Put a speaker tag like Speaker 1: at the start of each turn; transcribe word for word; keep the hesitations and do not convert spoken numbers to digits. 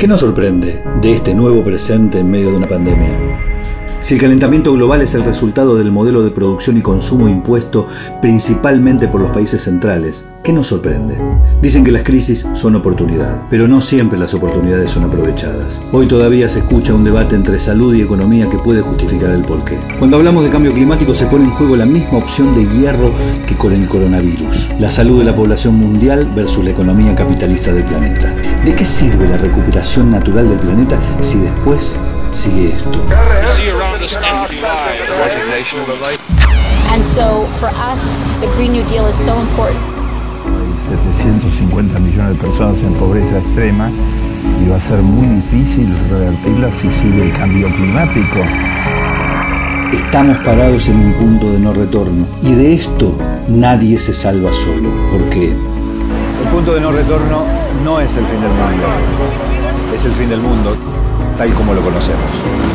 Speaker 1: ¿Qué nos sorprende de este nuevo presente en medio de una pandemia? Si el calentamiento global es el resultado del modelo de producción y consumo impuesto principalmente por los países centrales, ¿qué nos sorprende? Dicen que las crisis son oportunidad, pero no siempre las oportunidades son aprovechadas. Hoy todavía se escucha un debate entre salud y economía que puede justificar el porqué. Cuando hablamos de cambio climático se pone en juego la misma opción de hierro que con el coronavirus: la salud de la población mundial versus la economía capitalista del planeta. ¿De qué sirve la recuperación natural del planeta si después sigue esto?
Speaker 2: And so for us, the Green New Deal is so important.
Speaker 3: setecientos cincuenta millones de personas en pobreza extrema y va a ser muy difícil revertirla si sigue el cambio climático.
Speaker 1: Estamos parados en un punto de no retorno y de esto nadie se salva solo, porque
Speaker 4: el punto de no retorno no es el fin del mundo, es el fin del mundo tal como lo conocemos.